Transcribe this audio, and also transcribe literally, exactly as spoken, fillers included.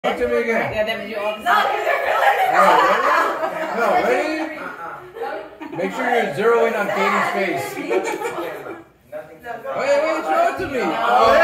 Talk to me again. Yeah, that means you all. No, ready? No, ready? Make sure you're zeroing on Katie's face. Wait, wait, show it to me. Oh,